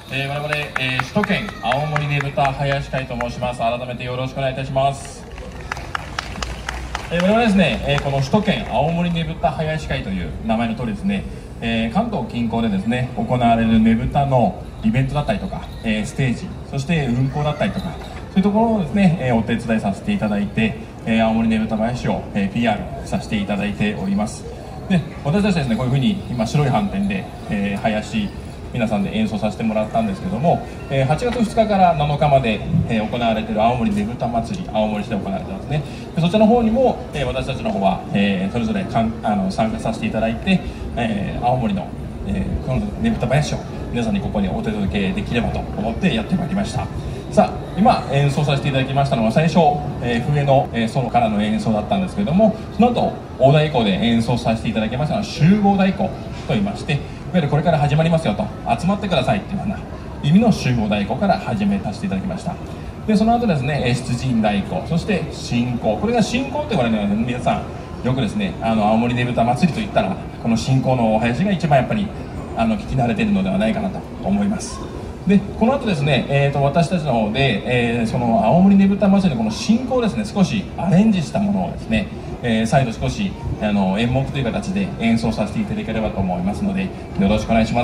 我々、首都圏青森ねぶた林会と申します。改めてよろしくお願いいたします。我々ですね、この首都圏青森ねぶた林会という名前の通りですね、関東近郊でですね行われるねぶたのイベントだったりとか、ステージ、そして運行だったりとか、そういうところをですね、お手伝いさせていただいて、青森ねぶた林を、PR させていただいております。で、私たちですね、こういうふうに今白い斑点で、林皆さんで演奏させてもらったんですけども、8月2日から7日まで、行われている青森ねぶた祭り、青森市で行われてますね。でそちらの方にも、私たちの方は、それぞれ参加させていただいて、青森の、このねぶた林を皆さんにここにお届けできればと思ってやってまいりました。さあ、今演奏させていただきましたのは最初、笛の、ソロからの演奏だったんですけれども、その後大太鼓で演奏させていただきましたのは集合太鼓と言いまして、いわゆるこれから始まりますよと、集まってくださいっていうような意味の集合太鼓から始めさせていただきました。でその後ですね、出陣太鼓、そして進行、これが進行と言われるのは、皆さんよくですね、青森ねぶた祭りといったらこの進行のお囃子が一番やっぱり聞き慣れているのではないかなと思います。でこの後ですね、私たちの方で、その青森ねぶた祭りのこの進行をですね少しアレンジしたものをですね、再度少し演目という形で演奏させていただければと思いますので、よろしくお願いします。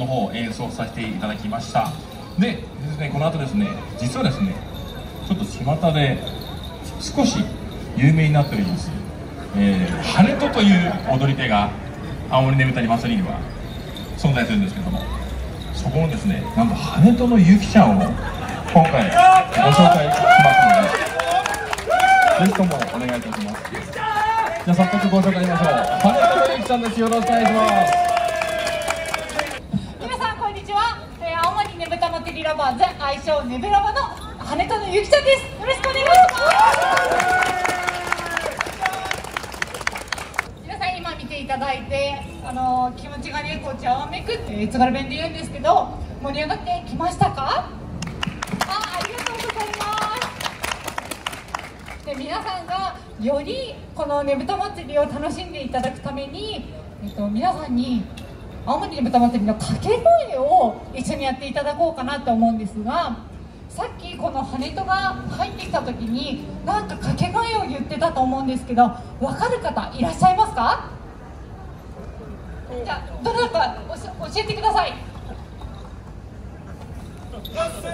の方を演奏させていただきました。でですね、この後ですね、実はですね、ちょっと巷で少し有名になっております、ハネトという踊り手が青森ねぶた祭りには存在するんですけども、そこのですね、なんとハネトのゆきちゃんを今回ご紹介しますので、ぜひともお願いいたします。じゃあ早速ご紹介しましょう。ハネトのゆきちゃんです。よろしくお願いします。 皆さんこんにちは。青森ねぶた祭りラバーズ、愛称ねぶラバのハネトのゆきちゃんです。よろしくお願いします。皆さん今見ていただいて、気持ちがねこう茶をめくって津軽弁で言うんですけど、盛り上がってきましたか？ありがとうございます。で、皆さんがよりこのねぶた祭りを楽しんでいただくために、皆さんに青森ねぶた祭りの掛け声を一緒にやっていただこうかなと思うんですが、さっきこのハネトが入ってきた時になんか掛け声を言ってたと思うんですけど、分かる方いらっしゃいますか？じゃあどなたか教えてください。ラッセ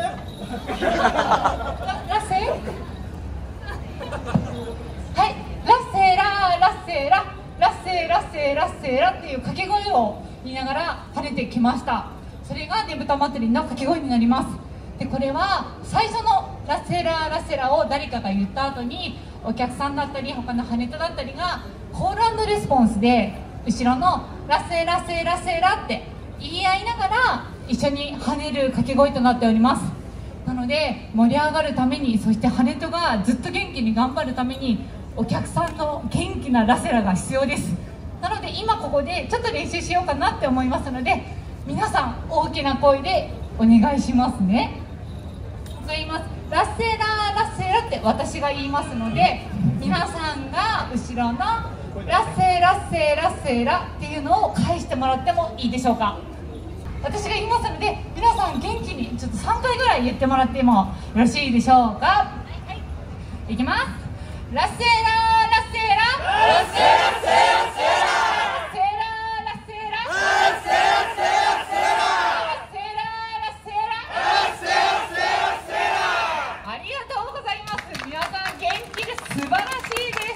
はい、ラッセララッセララッセラッセラッセラっていう掛け声を言いながら跳ねてきました。それがねぶた祭りの掛け声になります。で、これは最初のラッセララッセラを誰かが言った後に、お客さんだったり他のハネトだったりがコール&レスポンスで後ろのラッセラッセラッセラって言い合いながら一緒に跳ねる掛け声となっております。なので盛り上がるために、そしてハネトがずっと元気に頑張るためにお客さんの元気なラセラが必要です。なので今ここでちょっと練習しようかなって思いますので、皆さん大きな声でお願いしますね。言います。ラッセララッセラって私が言いますので、皆さんが後ろのラッセラッセラッセラっていうのを返してもらってもいいでしょうか。私が言いますので、皆さん元気にちょっと3回ぐらい言ってもらってもよろしいでしょうか。はい、いきます。ラッセララッセララッセラッセラッセララッセララッセララッセラッセラッセララッセララッセララッセラッセラッセラ。ありがとうございます。皆さん元気で素晴らしいです。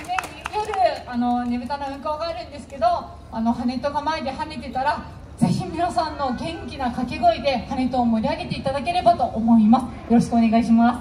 ね、夜ねぶたの運行があるんですけど、ハネトが前で跳ねてたら、ぜひ皆さんの元気な掛け声でハネトを盛り上げていただければと思います。よろしくお願いします。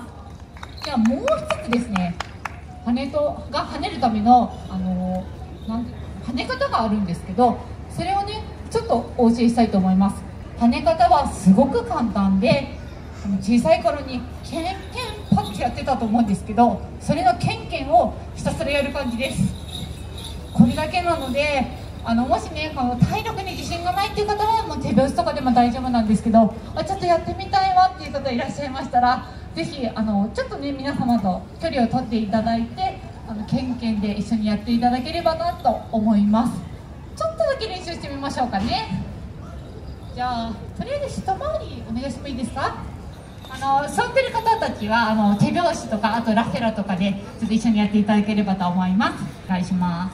ではもう一つですね、ハネトが跳ねるための跳ね方があるんですけど、それをねちょっとお教えしたいと思います。跳ね方はすごく簡単で、小さい頃にケンケンパッてやってたと思うんですけど、それのケンケンをひたすらやる感じです。これだけなので、もしねこの体力に自信がないっていう方はもう手拍子とかでも大丈夫なんですけど、ちょっとやってみたいわっていう方いらっしゃいましたら、ぜひちょっとね皆様と距離を取っていただいて、ケンケンで一緒にやっていただければなと思います。ちょっとだけ練習してみましょうかね。じゃあとりあえず一回りお願いしてもいいですか。座ってる方たちは手拍子とかあとラセラとかでちょっと一緒にやっていただければと思います。お願いします。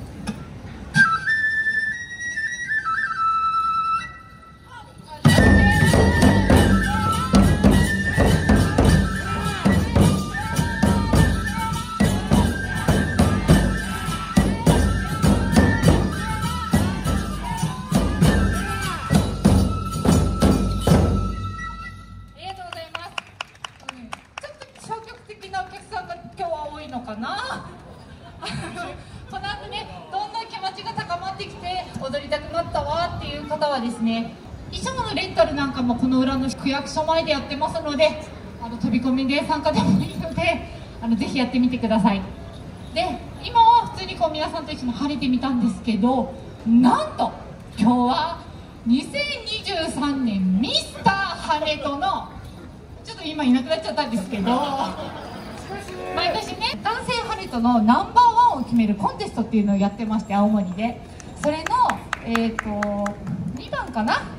この後ねどんどん気持ちが高まってきて踊りたくなったわっていう方はですね、衣装のレンタルなんかもこの裏の区役所前でやってますので、飛び込みで参加でもいいのでぜひやってみてください。で、今は普通にこう皆さんと一緒に晴れてみたんですけど、なんと今日は2023年ミスターハネトのちょっと今いなくなっちゃったんですけど、毎年ね男性ハネトのナンバーワンを決めるコンテストっていうのをやってまして、青森でそれの2番かな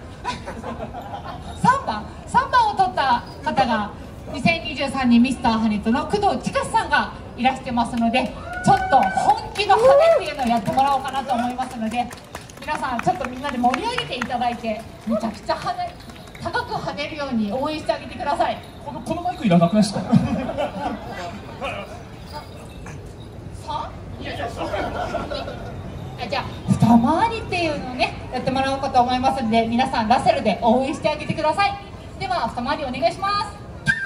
3番を取った方が2023年ミスターハネトの工藤千佳さんがいらしてますので、ちょっと本気の羽っていうのをやってもらおうかなと思いますので、皆皆さんちょっとみんなで盛り上げていただいて、めちゃくちゃ高く跳ねるように応援してあげてください。 このマイクいらなくないですか？ じゃあ二回りっていうのをねやってもらおうかと思いますので、皆さんラッセルで応援してあげてください。では二回りお願いします。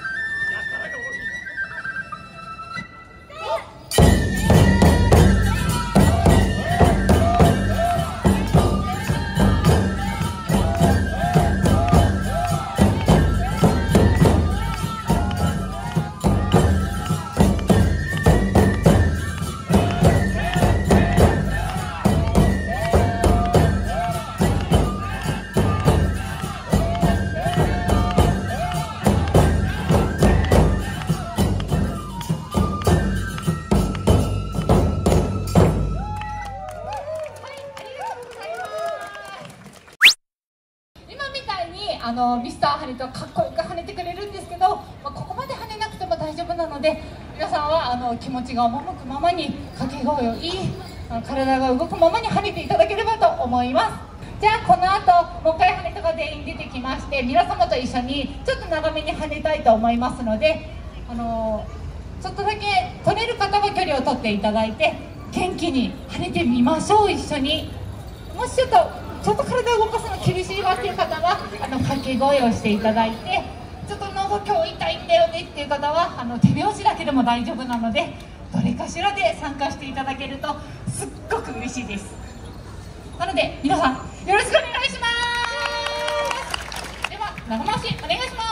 ミスターハネとかっこよく跳ねてくれるんですけど、ここまで跳ねなくても大丈夫なので、皆さんは気持ちが赴くままに掛け声を言い、体が動くままに跳ねていただければと思います。じゃあこの後もう一回跳ねとか全員出てきまして、皆様と一緒にちょっと長めに跳ねたいと思いますので、ちょっとだけ取れる方は距離を取っていただいて元気に跳ねてみましょう。一緒に。もしちょっと体を動かすの厳しいわっていう方は掛け声をしていただいて、ちょっと喉今日痛いんだよねっていう方は手拍子だけでも大丈夫なので、どれかしらで参加していただけるとすっごく嬉しいです。なので皆さんよろしくお願いします。では長回しお願いします。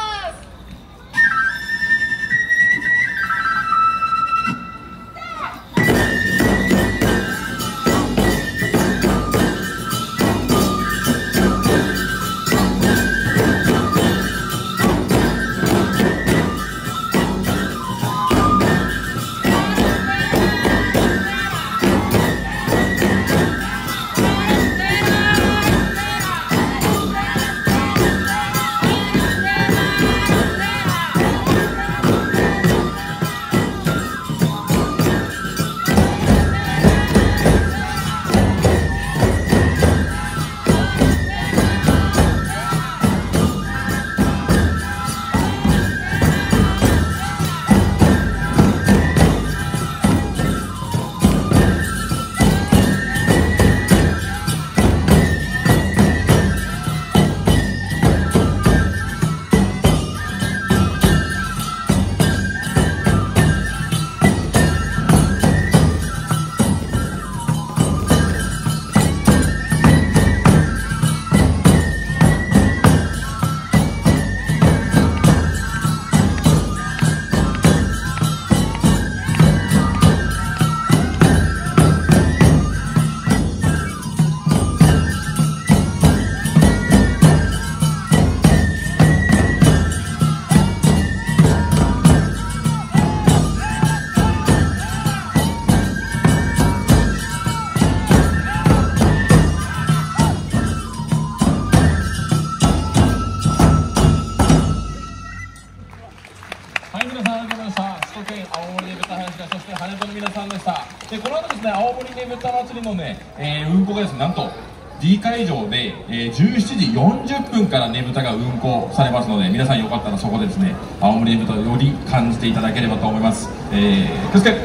でこの後ですね、青森ねぶた祭りのね、運行がですね、なんと D 会場で、17時40分からねぶたが運行されますので、皆さんよかったらそこでですね、青森ねぶたをより感じていただければと思います。気をつけあ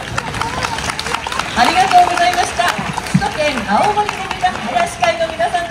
りがとうございました。首都圏青森ねぶた林会の皆さん